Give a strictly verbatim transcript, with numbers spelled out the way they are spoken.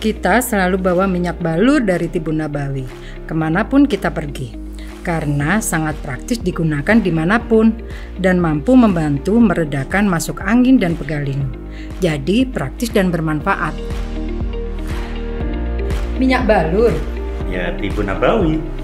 Kita selalu bawa minyak balur dari Tibun Nabawi, kemanapun kita pergi. Karena sangat praktis digunakan dimanapun dan mampu membantu meredakan masuk angin dan pegalinu. Jadi praktis dan bermanfaat. Minyak balur? Ya, Tibun Nabawi.